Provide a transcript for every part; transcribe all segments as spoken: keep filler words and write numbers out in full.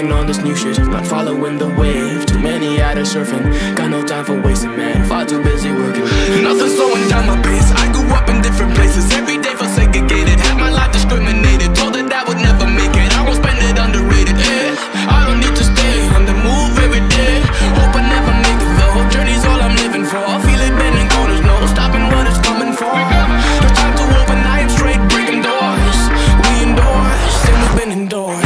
working on this new shit, not following the wave. Too many out there surfing, got no time for wasting, man. Far too busy working. Nothing slowing down my pace. I grew up in different places, every day for segregated. Had my life discriminated, told that I would never make it. I won't spend it underrated, eh? I don't need to stay on the move every day. Hope I never make it though, journey's all I'm living for. Feel it bending corners, no stopping what it's coming for. No time to overnight, straight breaking doors. We endorse, and we've been indoors.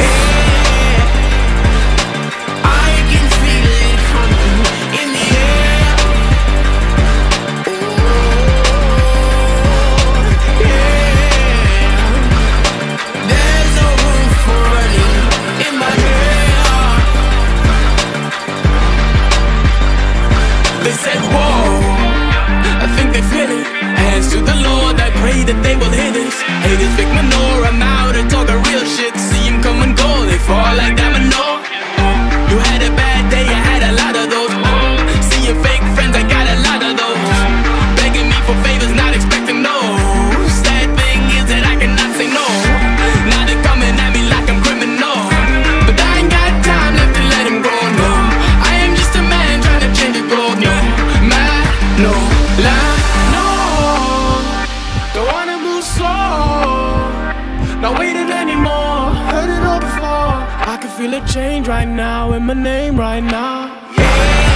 They said, whoa, I think they feel it. Hands to the Lord, I pray that they will hear this. Haters fake manure, I'm out and talking real shit. See them come and go, they fall like domino. You had a bad day, I had a lot of those. See your fake friends, I got a lot of those. Begging me for favors, not expecting no. Sad thing is that I cannot say no. Now they're coming at me like I'm criminal, but I ain't got time left to let them go, no. I am just a man trying to change the globe, no. No lie, no. Don't wanna move slow, not waiting anymore. Heard it all before. I can feel a change right now in my name right now. Yeah.